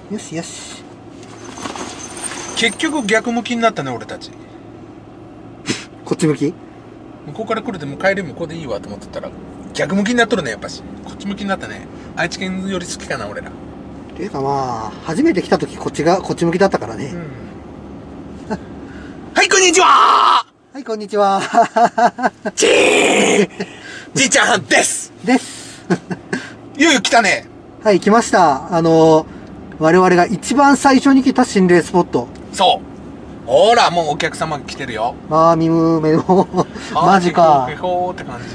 よしよし。 結局逆向きになったね、俺たち。 こっち向き？ 向こうから来るでも帰り向こうでいいわと思ってたら、逆向きになっとるね、やっぱし。こっち向きになったね。愛知県より好きかな、俺ら。 ていうかまあ、初めて来た時こっち向きだったからね。 はい、こんにちははい、こんにちは。 じいちゃんですです。 いよいよ来たね。 はい、来ました。我々が一番最初に来た心霊スポット。 そう。ほら、もうお客様来てるよ。 まあ、ミムメの、マジか。 へほーって感じ。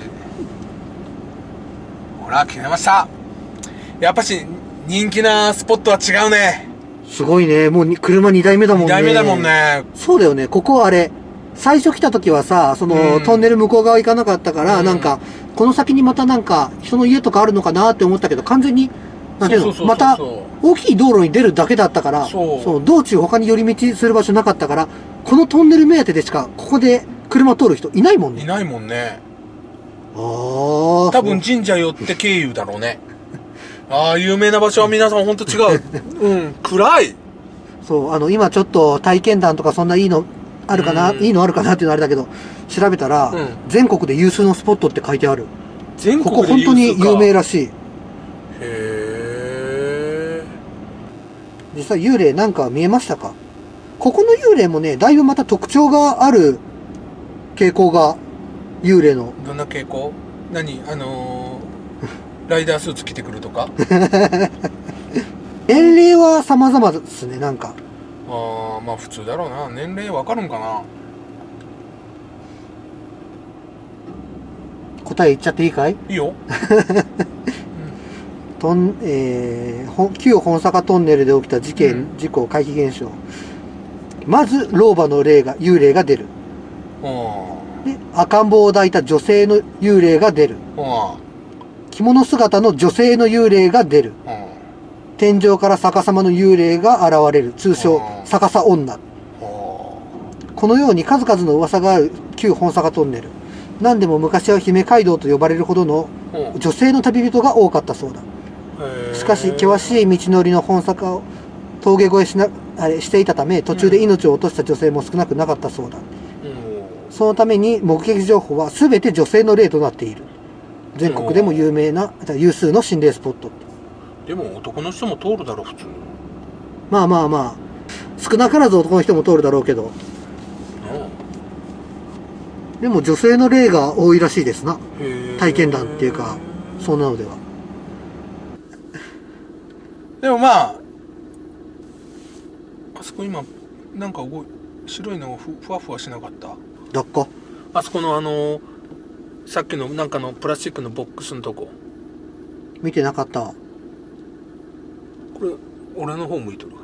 ほら、来ました。やっぱし、人気なスポットは違うね。 すごいね。もう車2台目だもんね。 2台目だもんね。 そうだよね。ここあれ、最初来た時はさ、トンネル向こう側行かなかったから、なんか、この先にまたなんか、人の家とかあるのかなって思ったけど、完全に、なんていうの、また、大きい道路に出るだけだったから、そう、道中他に寄り道する場所なかったから、このトンネル目当てでしか、ここで車通る人いないもんね。 いないもんね。 ああ。 多分神社寄って経由だろうね。ああ、有名な場所は皆さんほんと違う。暗い。 そう、今ちょっと体験談とかそんないいのあるかな、いいのあるかなっていうのあれだけど、調べたら、全国で有数のスポットって書いてある。 全国でここ本当に有名らしい。 へえ。 実際幽霊なんか見えましたか？ここの幽霊もね、だいぶまた特徴がある傾向が、幽霊の。 どんな傾向？何？ライダースーツ着てくるとか？ 年齢は様々ですね、なんか。 ああ、まあ普通だろうな。年齢わかるんかな？ 答え言っちゃっていいかい？ いいよ。 旧本坂トンネルで起きた事故、怪奇現象。まず、幽霊が出る。で、赤ん坊を抱いた女性の幽霊が出る。着物姿の女性の幽霊が出る。天井から逆さまの幽霊が現れる。通称、逆さ女。このように数々の噂がある旧本坂トンネル。何でも昔は姫街道と呼ばれるほどの女性の旅人が多かったそうだ。しかし、険しい道のりの本坂を峠越えしていたため、途中で命を落とした女性も少なくなかったそうだ。そのために目撃情報は全て女性の例となっている。全国でも有数の心霊スポット。 でも男の人も通るだろう、普通。 まあまあまあ、少なからず男の人も通るだろうけど。でも女性の例が多いらしいですな。体験談っていうか、そんなのでは。 でもまあ、あそこ今、なんか白いのふわふわしなかった？ どっこ？ あそこのさっきのなんかのプラスチックのボックスのとこ。 見てなかった。 これ、俺の方向いとる。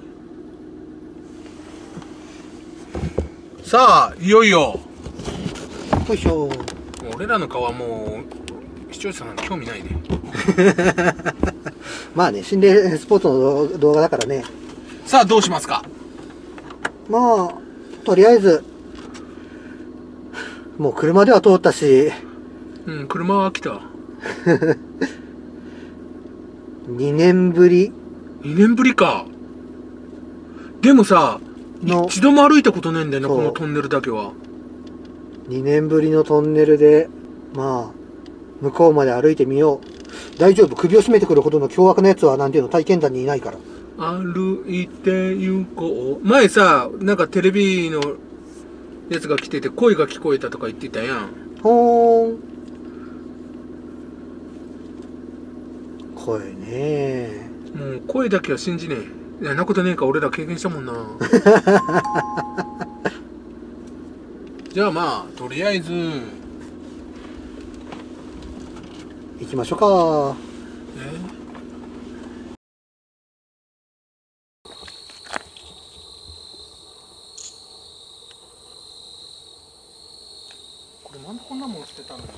さあ、いよいよ。 よいしょ。 俺らの顔はもう、視聴者さん興味ないね。 まあね、心霊スポットの動画だからね。 さあ、どうしますか？ まあ、とりあえず、もう車では通ったし。 車は来た。 2年ぶり。 2年ぶりか。でもさ、一度も歩いたことないんだよね、このトンネルだけは。 2年ぶりのトンネルで、まあ、向こうまで歩いてみよう。大丈夫。首を絞めてくるほどの凶悪なやつは、なんていうの、体験談にいないから。 歩いて行こう。前さ、なんかテレビのやつが来てて、声が聞こえたとか言ってたやん。 ほーん。声ね。 もう声だけは信じねえ。いや、なことねえか、俺ら経験したもんな。じゃあまあ、とりあえず行きましょうか。 これなんでこんなもん落ちてたの？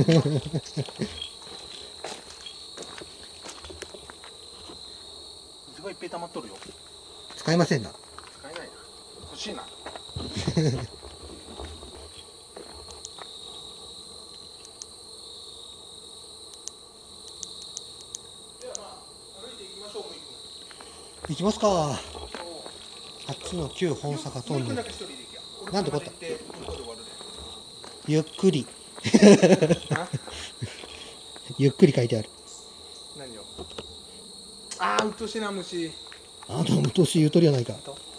水がいっぺい溜まっとるよ。 使いませんな。 使えないな。欲しいな。 行きますか。あっちの旧本坂トンネル。なんてこった。ゆっくり。ゆっくり書いてある。 何を。ああ、うっとうしいな虫。 あなたもうっとうしい言うとるやないか。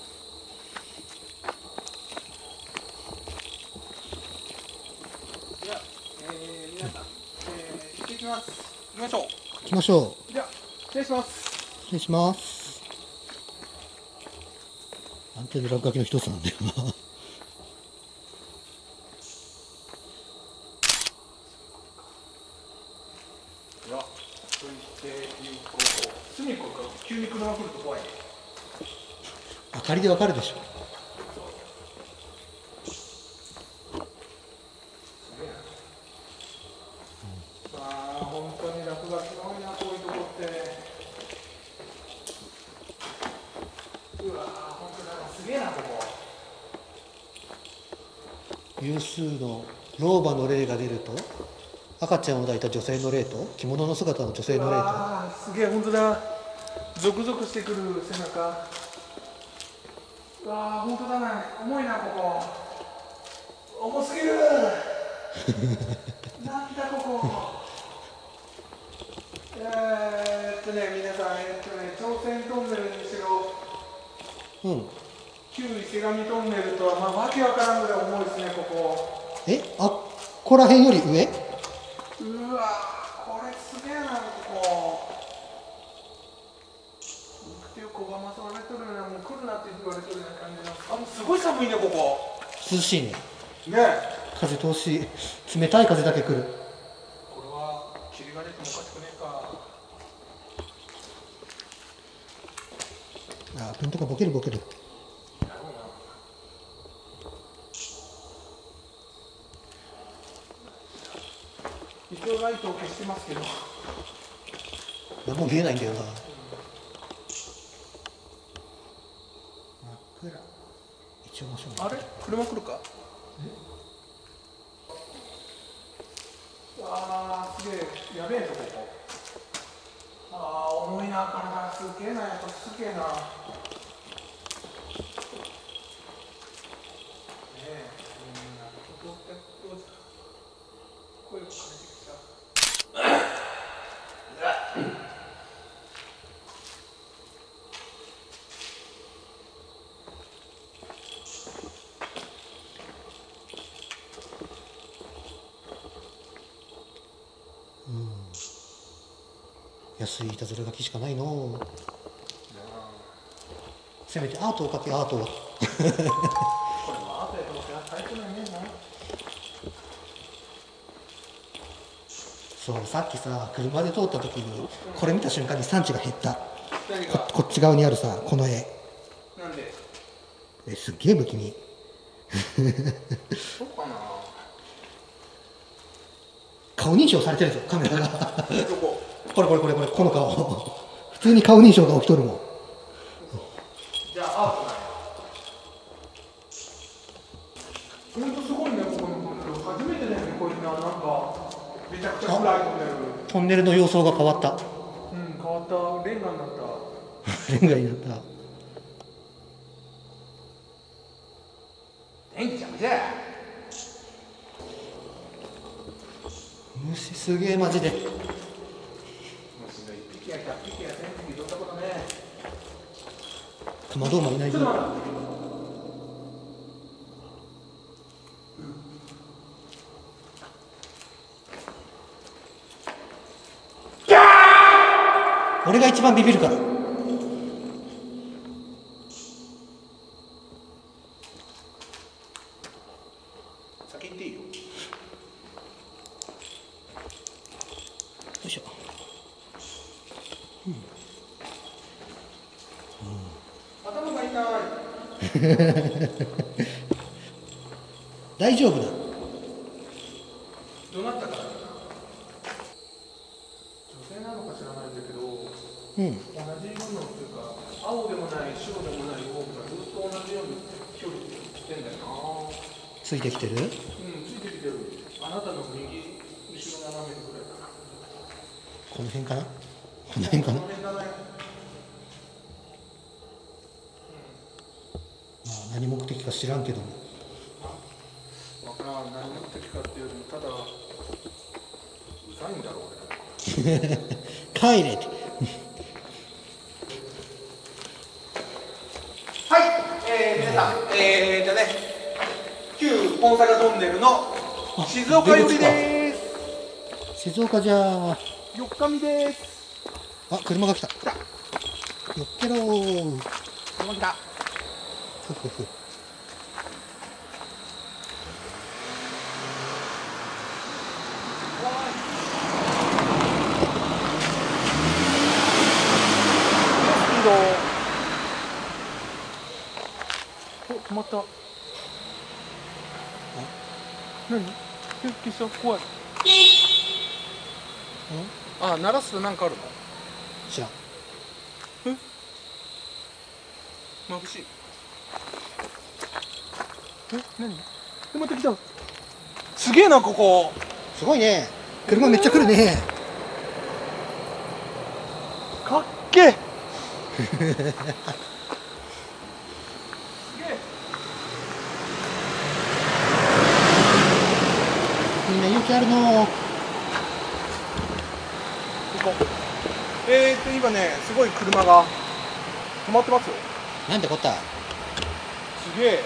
じゃあ、皆さん、行ってきます。行きましょう。 行きましょう。 じゃあ、失礼します。 失礼します。安定の落書きの一つなんだよな。 では、と言っていうこと。隅っこから急に車来ると怖いね。 明かりでわかるでしょ。 本当に落書き多いな、こういうとこって。うわー、本当だ、すげえな、ここ。 有数の老婆の霊が出ると、赤ちゃんを抱いた女性の霊と、着物の姿の女性の霊と。 ああ、すげえ、本当だ。ゾクゾクしてくる背中。うわー、本当だな、重いな、ここ。重すぎる。なんだ、ここ。皆さん、朝鮮トンネルにしろ、旧伊勢神トンネルとは、まあ、わけわからんぐらい重いですね、ここ。 あっこら辺より上。 うわー、これすげえな、ここ。っていう小がまされとるような、もう来るなって言われとるような感じの。すごい寒いね、ここ。 涼しいね。 ね。 風通し、冷たい風だけ来る。 これは霧が出てもおかしくねえか。 あ、ピンとかボケるボケる。 一応ライトを消してますけど。 何も見えないんだよな。真っ暗。一応面白い。 あれ、車来るか。あー、すげえ、やべえぞ、ここ。あー、重いな、体。すげえな、やっぱすげえな。ねえ、声をかけてきた。 安いいたずら書きしかないの。せめてアートを描け、アートは。 これもアートやと思って最高なんねえな。 そう、さっきさ、車で通った時にこれ見た瞬間に産地が減った。 何が。 こっち側にあるさ、この絵。 なんで。 すっげえ不気味。 そうかな。 顔認証されてるぞ、カメラが。 どこ。 これこの顔。普通に顔認証が起きとるもん。 じゃあアートだよ。ほんとすごいね、ここのトンネル。初めてだよね、こういうの。なんかめちゃくちゃ暗いトンネル。 トンネルの様相が変わった。 うん、変わった。レンガになった。 レンガになった。 電気じゃんじゃ。 虫すげえマジで。 虫が1匹や100匹や1000匹どんなことね。 かまどうもいないぞ。俺が一番ビビるから。 先行っていいよ。よいしょ。 頭が痛い。 大丈夫だ。 どうなったかな。女性なのか知らないんだけど、同じ色のっていうか、青でもない白でもないオーブがずっと同じように距離してんだよな。 ついてきてる。 ついてきてる。あなたの右後ろ斜めぐらいかな。 この辺かな。この辺かな。 この辺だね。 何目的か知らんけども。 わからん、何目的かっていうよりもただうざいんだろうね。 帰れって。 はい、皆さん、旧本坂トンネルの静岡寄りです。 静岡じゃ 4日目です。 あ、車が来た。 来た。 よっけろー。 車来た。 ふふふ。 お、止まった。何？消した？怖い。あ、鳴らすとなんかあるの？ 知らん。 眩しい。何？また来た。すげえな、ここ。 すごいね。車めっちゃ来るね。 かっけえ。 みんな勇気あるの。 今ね、すごい車が止まってますよ。 なんてこった。 すげえ。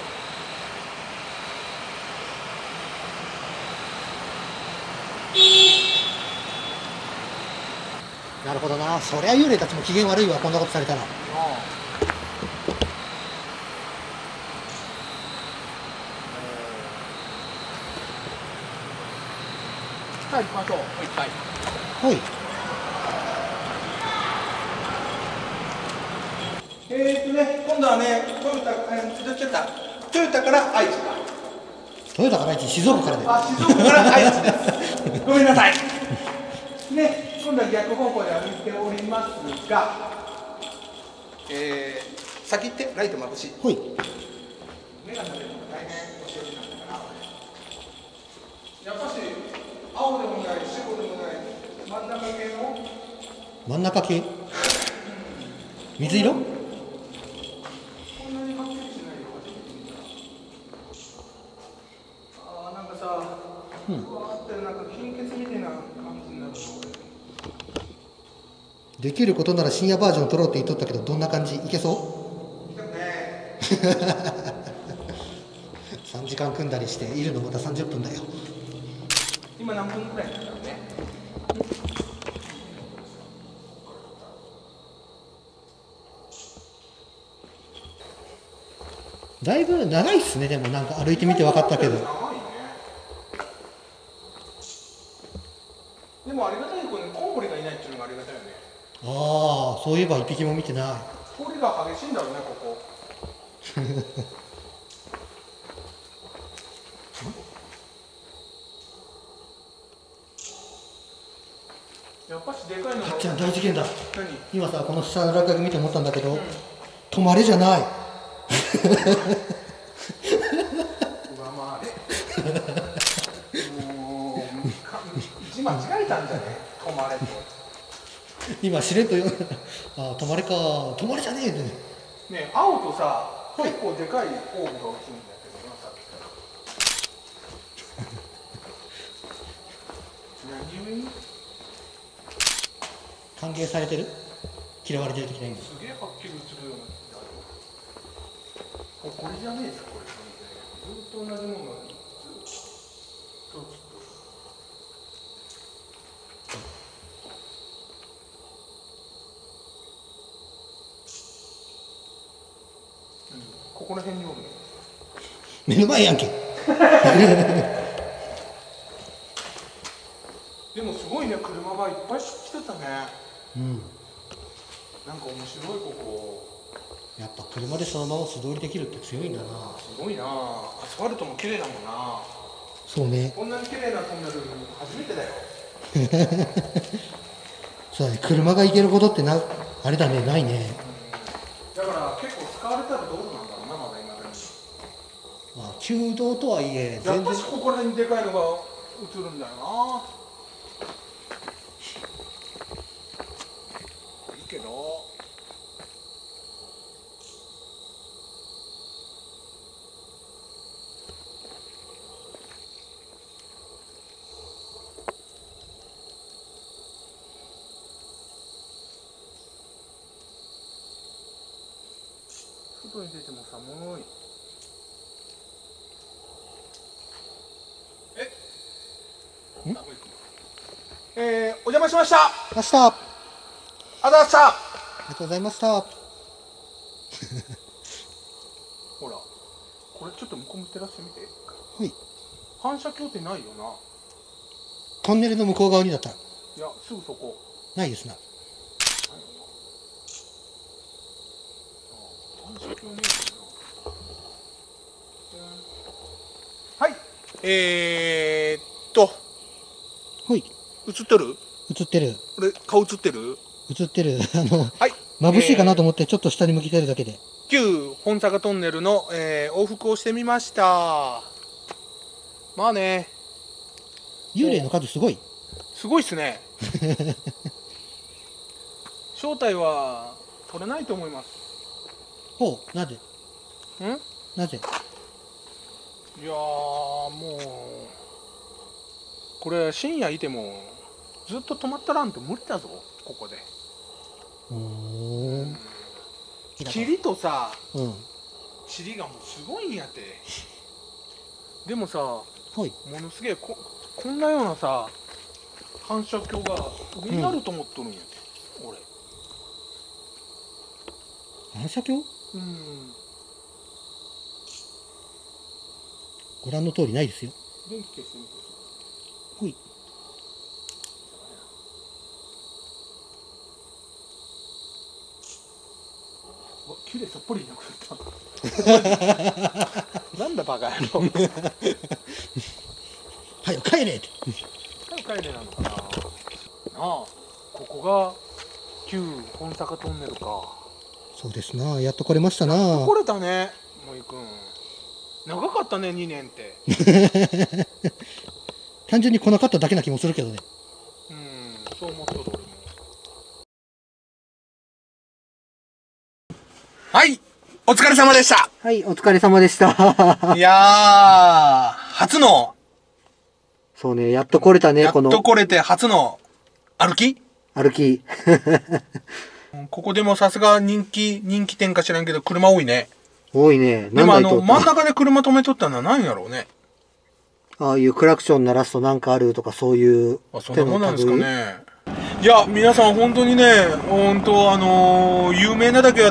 なるほどな。そりゃ幽霊たちも機嫌悪いわ、こんなことされたら。 はい、行きましょう。はい。 ほい。 今度はね、トヨタから愛知か。 トヨタから愛知、静岡からだよ。 あ、静岡から愛知です。ごめんなさい。ね、今度は逆方向で歩いておりますが、先行ってライト眩しい。 ほい。 目が覚めるのが大変おしゃれなんだから。やっぱし青でもない、白でもない、真ん中系の。 真ん中系。水色。 こんなにはっきりしないよ、初めて見た。ああ、なんかさ、ふわーってなんか貧血みたいな感じになるの。 できることなら深夜バージョン撮ろうって言っとったけど、どんな感じ？いけそう？ いたね。 3時間組んだりしているのまた30分だよ。 今何分くらいなんだろうね。 だいぶ長いっすね。でもなんか歩いてみて分かったけど。 長いね。でもありがたい子にコウモリがいないっていうのがありがたいよね。 ああ、そういえば一匹も見てない。 鳥が激しいんだろうね、ここ。やっぱしでかいのが。 かっちゃん大事件だ。 何？ 今さこの下の落書き見て思ったんだけど、止まれじゃない。 上回れ。もう字間違えたんじゃね？止まれと。 今しれっとああ止まれか、止まれじゃねえってね。 ね、青とさ、結構でかいオーブが落ちるんだけどな、さっきから。何故に？ 歓迎されてる？嫌われてる時ないんだ。 すげえはっきり映るようになってた。これじゃねえですか、これ。ずっと同じものがずっと。ここら辺におるの。 目の前やんけ。 でもすごいね、車がいっぱい来てたね。 うん。 なんか面白い、ここ。 やっぱ車でそのまま素通りできるって強いんだな。 すごいな。アスファルトも綺麗だもんな。 そうね。 こんなに綺麗なトンネル初めてだよ。 そうだね。車が行けることってあれだね、ないね。 だから結構使われたらどうなんだろうな、まだ今でも。 まあ旧道とはいえやっぱしここら辺にでかいのが映るんだよな。いいけど。 外に出ても寒い。お邪魔しました。 明日。ああざした。 りがとうございました。 ほら、これちょっと向こう向ってらしてみて。 はい。 反射鏡ってないよな。 トンネルの向こう側にだったら。 いや、すぐそこ。 ないですな。 反射鏡ねえよな。はい。 はい。 映ってる？ 映ってる。 これ、顔映ってる？ 映ってる。 はい。 眩しいかなと思ってちょっと下に向けてるだけで。 旧本坂トンネルの、往復をしてみました。まあね。 幽霊の数すごい。 すごいっすね。正体は取れないと思います。 ほう、なぜ？なぜ？ いやー、もうこれ深夜いてもずっと止まったらんと無理だぞ、ここで。霧とさ、塵がもうすごいんやて。でもさ、ものすげえこんなようなさ反射鏡が上になると思っとるんやて、俺。 反射鏡？ご覧の通りないですよ。 電気消してみて。 ほい。 綺麗さっぱりいなくなった。なんだバカ野郎。 はよ帰れって。 はよ帰れなのかな。なあ、ここが旧本坂トンネルか。 そうですな、やっと来れましたな。 来れたね、森くん。長かったね、2年って。 単純に来なかっただけな気もするけどね。 そう思っとる俺も。はい、お疲れ様でした。 はい、お疲れ様でした。 いやー、初の。 そうね、やっと来れたね、 やっと来れて初の歩き。ここでもさすが人気店か知らんけど車多いね。 多いね。 でも真ん中で車止めとったのは何やろうね。 ああいうクラクション鳴らすとなんかあるとかそういう。 そんなもんなんですかね。いや、皆さん本当にね、有名なだけあって、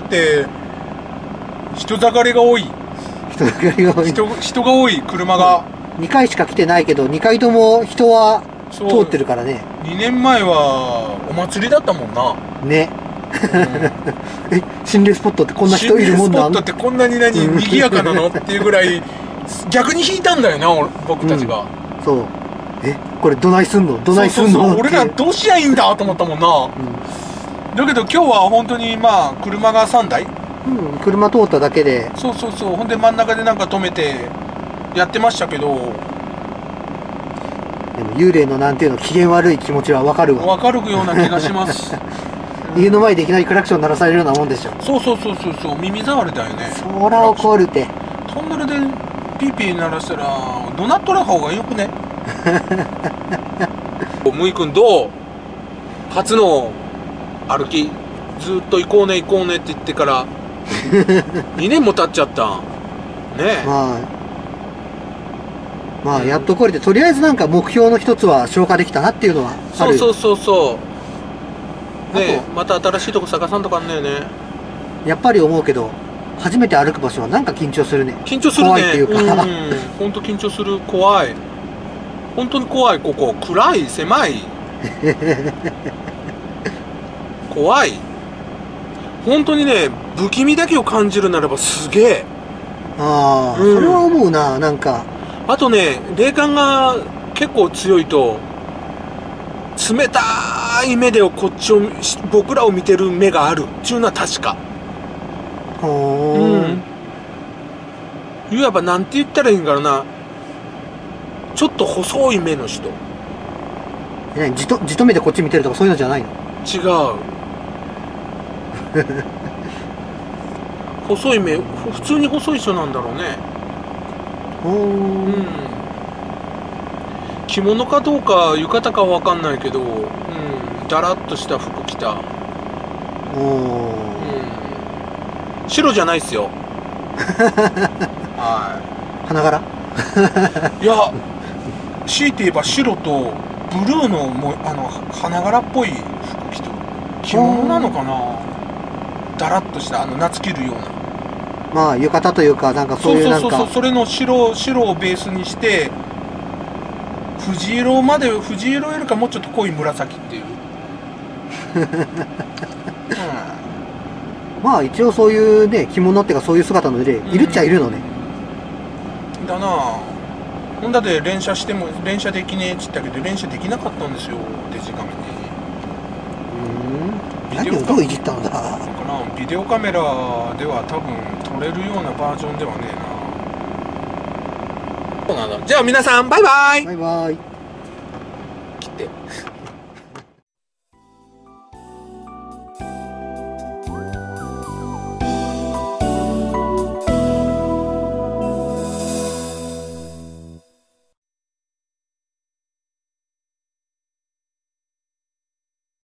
人だかりが多い。 人だかりが多い。 人が多い、車が。 2回しか来てないけど、2回とも人は通ってるからね。 2年前はお祭りだったもんな。 ね。心霊スポットってこんな人いるもんなん？ 心霊スポットってこんなに賑やかなのっていうぐらい、逆に引いたんだよな、僕たちが。 そう。これどないすんの？どないすんの？ 俺らどうしやいいんだと思ったもんな。だけど今日は本当にまあ、車が3台。 車通っただけで。 そう。ほんで真ん中でなんか止めてやってましたけど。でも幽霊のなんていうの、機嫌悪い気持ちはわかるわ。 わかるような気がします。 家の前でいきなりクラクション鳴らされるようなもんでしょ。 そう、耳障りだよね。 そら怒るて。 トンネルでピーピー鳴らしたら怒鳴っとらん方がよくね。むいくんどう？初の歩き、ずっと行こうねって言ってから2年も経っちゃったね。 まあやっとこれでとりあえずなんか目標の一つは消化できたなっていうのはある。 そうね。また新しいとこ探さんとかんねえね。 やっぱり思うけど、初めて歩く場所はなんか緊張するね。 緊張するね。 怖いっていうか。 本当緊張する。怖い。本当に怖い。ここ暗い、狭い。怖い。本当にね、不気味だけを感じるならばすげえ。 それは思うな。なんかあとね、霊感が結構強いと冷たい目でこっちを僕らを見てる目があるっていうのは確か。いわばなんて言ったらいいんかな、ちょっと細い目の人。 じと目でこっち見てるとかそういうのじゃないの？ 違う。細い目、普通に細い人なんだろうね。着物かどうか浴衣かは分かんないけど、だらっとした服着た。 白じゃないっすよ。はい。 花柄いや、強いて言えば白とブルーのも花柄っぽい服着とる。着物なのかな。だらっとした夏着るような。 まあ浴衣というか、なんかそういうなんか。 そう、それの白をベースにして、藤色よりかもうちょっと濃い紫っていう。 まあ一応そういうね、着物っていうかそういう姿の例、いるっちゃいるのね。 だなぁ。ほんだで連射しても、連射できねえっつったけど、連射できなかったんですよ、デジカメに。 何をどういじったのだ。だからビデオカメラでは多分撮れるようなバージョンではねえな。そうなんだ。じゃあ皆さん、バイバイ。 バイバイ。 切って。